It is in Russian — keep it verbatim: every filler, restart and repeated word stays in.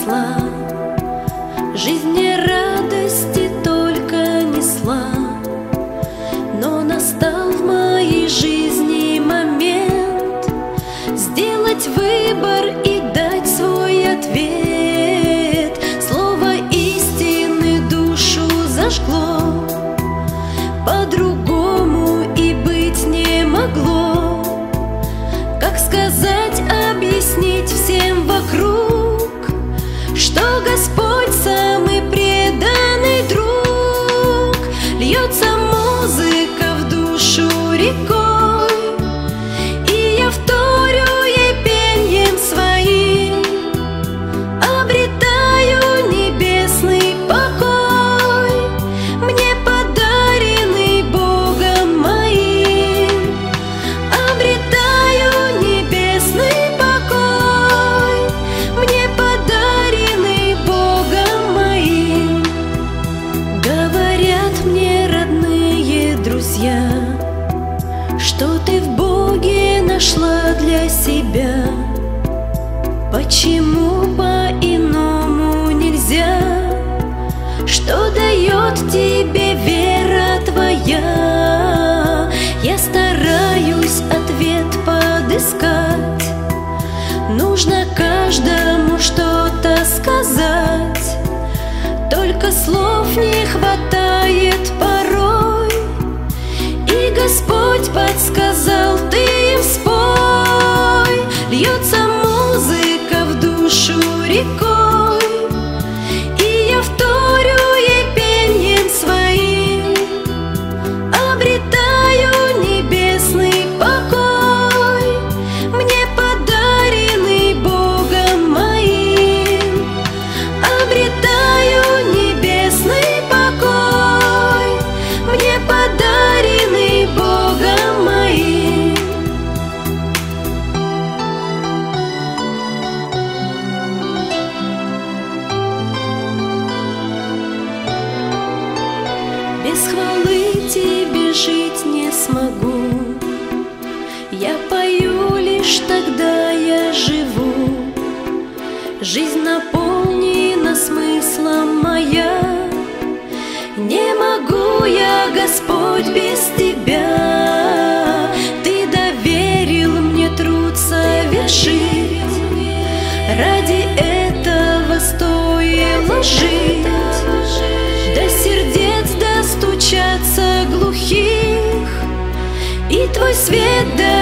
росла, жизнь мне радости только несла. Но настал в моей жизни момент сделать выбор и дать свой ответ. Слово истины душу зажгло, по-другому и быть не могло. Как сказать, объяснить всем вокруг, что Господь самый преданный друг? Льется музыка в душу рекой, и я вторю ей пеньем своим, обретаю небесный покой, мне подаренный Богом моим. Обретаю небесный покой, мне подаренный Богом моим. Говорят мне родные друзья, что ты в Боге нашла для себя. Почему по-иному нельзя? Что дает тебе вера твоя? Я стараюсь ответ подыскать. Нужно каждому что-то сказать, только слов не хватает порой. И Господь подсказал: ты им спой. Льется музыка в душу рекой, и я вторю ей пеньем своим, обретаю небесный покой, мне подаренный Богом моим. Обретаю небесный покой, мне подаренный Богом моим. Без хвалы тебе жить не смогу, я пою лишь тогда я живу. Жизнь наполнена смыслом моя, не могу я, Господь, без тебя. Ты доверил мне труд совершить, ради этого стоило жить. До сердец достучаться глухих, и твой свет да